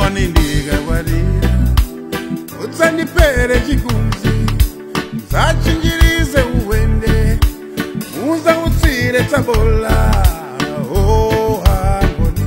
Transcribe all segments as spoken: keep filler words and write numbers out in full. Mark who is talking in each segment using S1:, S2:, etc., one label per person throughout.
S1: ngoni ndikakwatira utsandipere chikunzi zachinjirize uwende uza utsire tsabola. Oh angoni,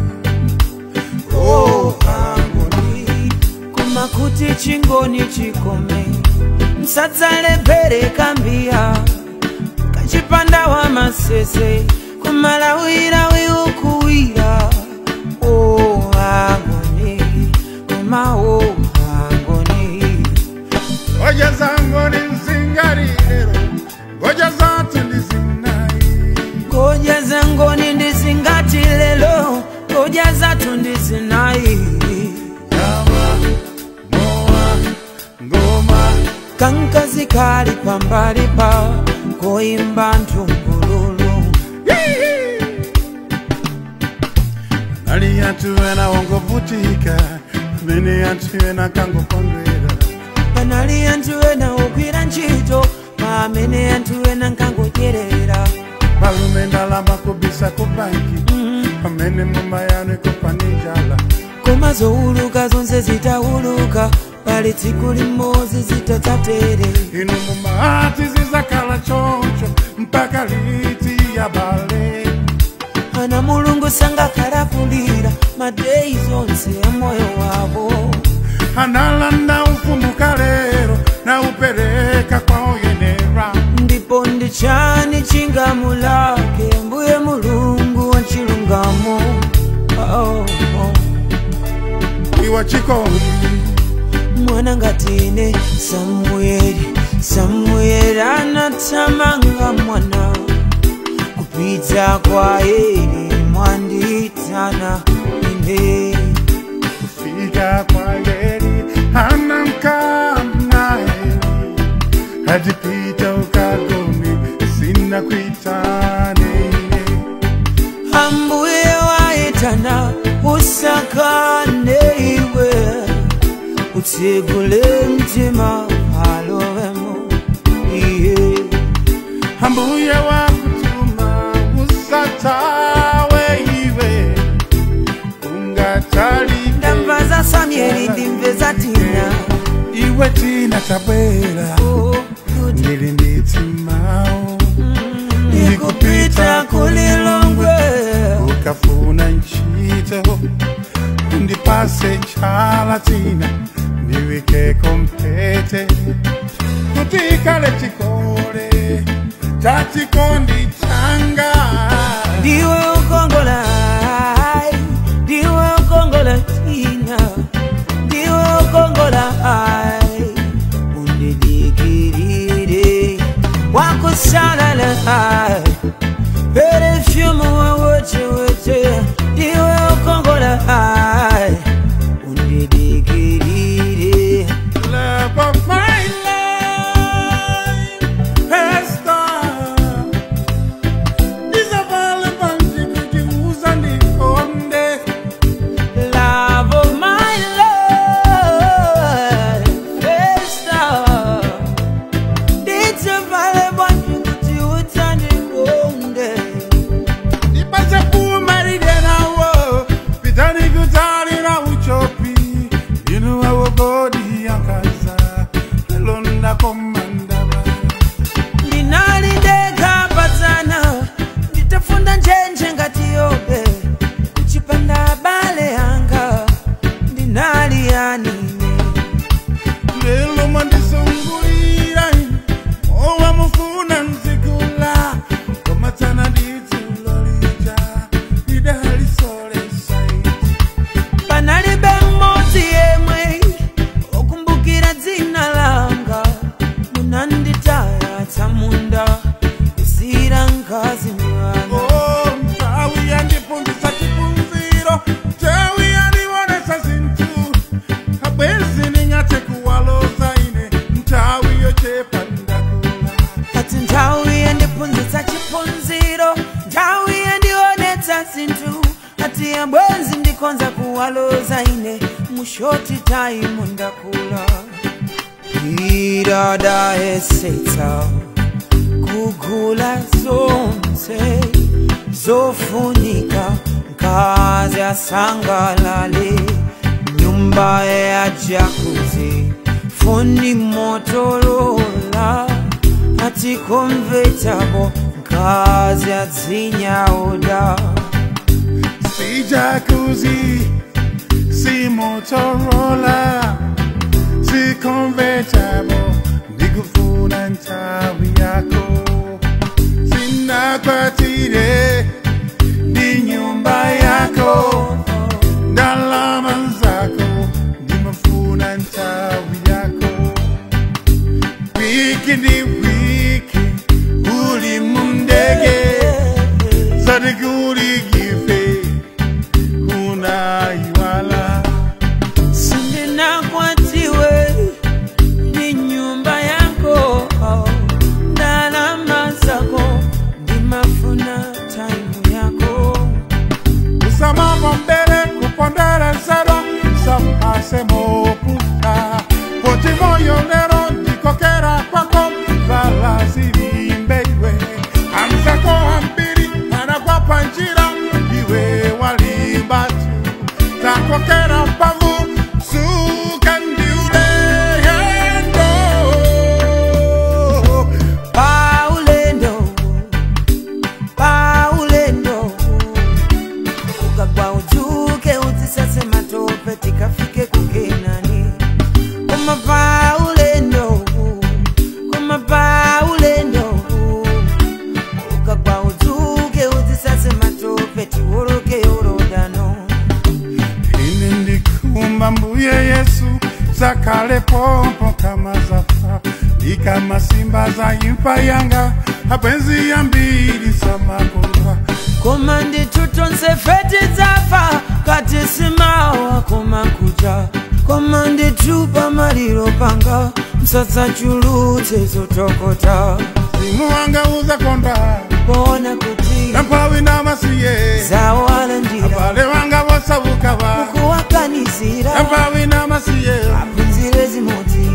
S1: oh angoni,
S2: kumakuti chingoni chikome msadzale bere kambia kachipanda wa masese kumalawira wiukuwira. Oh angoni, kuma oh angoni,
S1: ngoja zangoni nzingarirero, ngoja zatu ndizinai,
S2: ngoja zangoni ndizingatilelo, ngoja zatu ndizinai.
S1: Nyama, moa, ngoma,
S2: kankazi kali pambali pa koimba ntungululu.
S1: nali yatuwena wongovutika, mene yatuwena kangokondwera,
S2: panali yantuwena okwira ntchito pamene yantuwena nkangodyerera.
S1: malume ndalama kubisa ku banki, pamene mama yanu ikupanijala,
S2: koma zowuluka zonse zitawuluka pali tsiku limodzi zitatsatere.
S1: inu mumahati zizakhala choncho mpaka liti ya bale.
S2: ana mulungu sangakhalapulira madeyi zonse ya moyo wavo.
S1: analanda ufumu kalero na upereka kwa oyenera,
S2: ndipo ndi chani chingamulake mbuye mulungu wa chilungamo. Oh, oh.
S1: iwa chikondi
S2: mwana ngatine Samweli, Samweli anatamanga mwana kupita kwa Eli mwanditana ine.
S1: kufika kwa Eli anamkana Eli, hadipita ukagoni sina kuitane.
S2: ambuye waitana usakane iwe utsegule mtima alowemo iye.
S1: ambuye wakutuma usatawe iwe ungatali.
S2: ndamva za Samweli ndimve za Tina,
S1: iwe Tina tabwera.
S2: oh,
S1: ndili nditimao
S2: nikupita kulilongwe
S1: ukafuna nchito ndipase chala Tina ndiwike kompete kutikale chikole chachikondi changa.
S2: ndiwe ukongola, ndiwe ukongola Tina, ndiwe ukongola undidikirire wakusalala perfume wawote wote. ndiwe ukongola undidikirire.
S1: Love of my life has come. Nizavale banji kujiuza nikonde.
S2: Love of my life, Esther. It's a valuable beauty with an imbonde.
S1: Nipase kumaride na wo, pitani kutari na uchopi. Inu wa wogodi yankaza, londa komandaba.
S2: Ndinalideka patana, nditafunda njenje ngati yobe. Kuchipanda bale yanga, ndinali yanine.
S1: Lelo mandisungulira, owa mufuna nzigula. Komatana ditu lolija, idali sole saiti.
S2: Panalibe mmodzi yemwe okumbukira dzina langa. munanditaya tsamunda kusira nkazi mwana.
S1: Oh, mtawi yandifundisa chipunziro, mtawi yandiwonesa zinthu. Abwezi ningate kuwaloza ine, mtawi yochepa ndakula.
S2: ati nthawi yandiphunzitsa chiphunziro, nthawi yandionetsa zinthu. ati abwezi ndikonza kuwaloza ine mushoti time ndakula. iradayesetsa kugula zonse zofunika nkazi asangalale nyumba nyumba ya jacuzzi, fundi Motorola, ati convertible, kazi azinya oda.
S1: Si jacuzzi, si Motorola, si convertible, nikufuna ntawi yako. Sina kwatire, ni nyumba yako. Ndalama zako, nimefuna ntawi yako. Wiki ni wiki, uli mundege, zadiguri gife, kuna iwala.
S2: Sindina kwatiwe, ni nyumba yako. Ndalama zako, nimefuna time yako.
S1: Usamama mbele kupondera zero, sampase moputa. Poti moyo nero, nikokera kwako, vala ziri mbeiwe. Amzako ambiri, anagwa panjira, iwe walibatu. Takokera pavu, suka ndiule hendo.
S2: Paulendo, Paulendo, ukagwa ujuke utisase matope tikafike kukenani. Koma Paulendo, koma Paulendo, ukagwa ujuke utisase matope tiworoke yorodano.
S1: Ini ndikumba mbuye Yesu, zakale pompo kama zafa. Ni kama simba za impa yanga, hapenzi ya mbili sama kulwa.
S2: Koma nditutonse feti zafa, kati simawa koma kuja. Koma nditupa maliro panga, msasa chulute zotokota.
S1: Simu wanga uza konda,
S2: Bona kuti,
S1: nampawi na masiye.
S2: zawala ndira,
S1: Abale wanga wosa ukawa,
S2: kuwakanizira,
S1: nampawi na masiye.
S2: apunzire zimoti.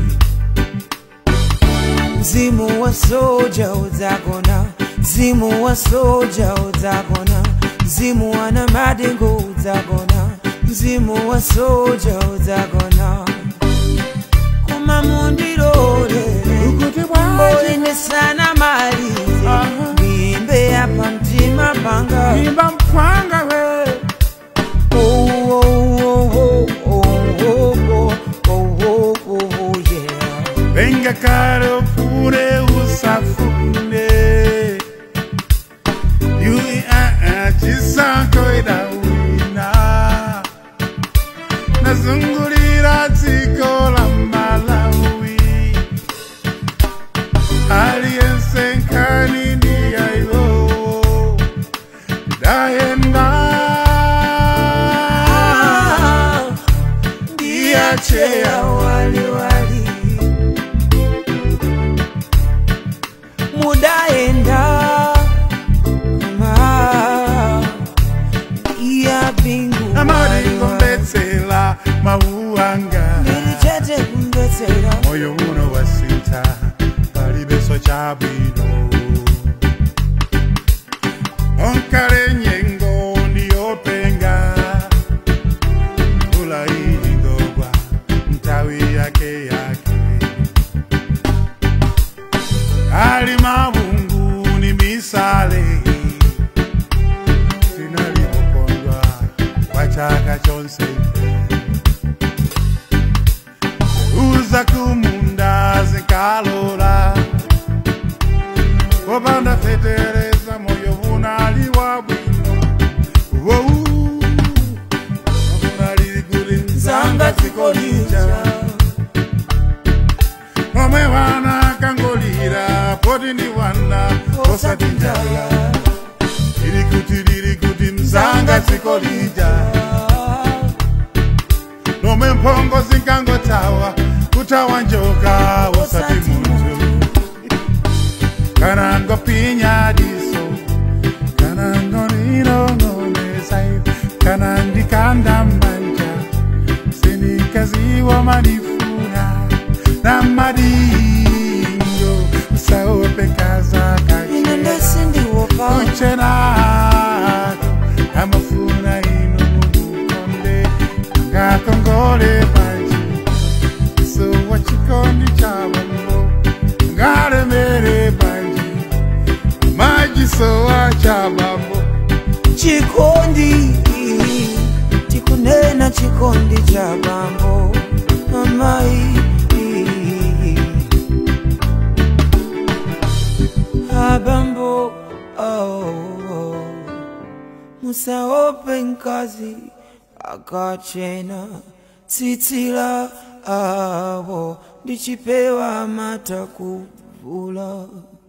S2: Mzimu wa soja uzagona, mzimu wa soja uzagona, mzimu wa na madengo uzagona, mzimu wa soja uzagona. Kuma mundirore,
S1: Ukuti waje,
S2: mbole sana mali, nimbe hapa mtima panga.
S1: imba mpanga we.
S2: Oh, oh, oh, oh, oh, oh, oh, oh, oh, oh, yeah.
S1: Venga caro pure usafune. Yui a a chisanko idawina. Nazungulira tiko la Malawi. Aliyense nkani ni ayo. Daenda.
S2: Chea wali wali mudaenda ma ya bingu
S1: Amari kumbetsela mauanga.
S2: nilichete kumbetsela
S1: Moyo uno wasita, palibeso chabino. Onkare nyengo ni openga. Ula ingogwa, mtawi yake yake. Ali mabungu ni misale. Sinali mokondwa, wachaka chonse. Uza kumunda zikalora. Wabanda fetereza moyo unali wabwino. Wow, unali guri nzanga zikolija. Mame wana kangolira, poti ni wana kosa tinjala. Irikuti irikuti mzanga zikolija. Nome mpongo zinkango tawa, kutawa njoka wasati muntu. Kanango pinya diso, kanango nino ngone sai, kanandi kanda manja, sinikazi wa manifuna, na madingo, sao pekaza kaki.
S2: inende sindi wopa
S1: Uchena, amafuna ino mukonde, ngakongo lole banji so wachikondi chabambo ngale mere banji maji so wachabambo
S2: chikondi tikunena chikondi chabambo amai abambo oh musa open kazi akachena titila awo ndichipewa mata kuvula.